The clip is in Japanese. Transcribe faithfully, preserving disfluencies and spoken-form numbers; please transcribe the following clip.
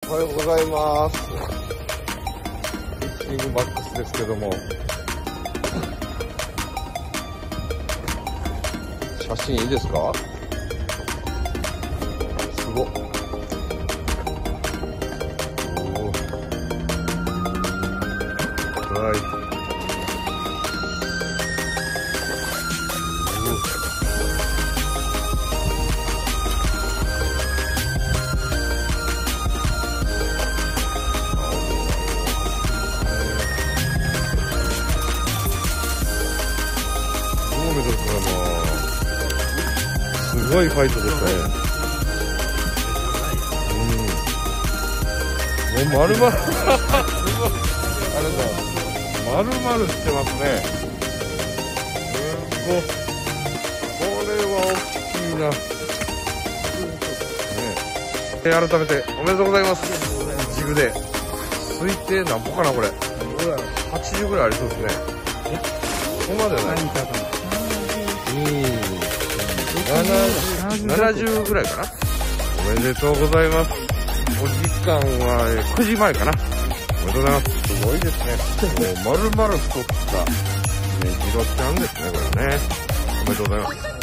おはようございます。ピッチングバックスですけども、写真いいですか？すごっ。おー。はい。すごいファイトでしたね。うん。もう丸々あれだ。丸々してますね。すごい。これは大きいな。ね、え改めておめでとうございます。ジグで。推定何歩かなこれ。はちじゅうぐらいありそうですね。ここまでない。うん。ななじゅうぐらいかな。おめでとうございます。お時間はくじまえかな。おめでとうございます。すごいですね。もう丸々太ったねじろちゃんですね、これね。おめでとうございます。